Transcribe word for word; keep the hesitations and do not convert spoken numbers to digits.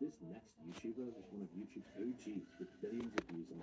This next YouTuber is one of YouTube's O Gs with billions of views on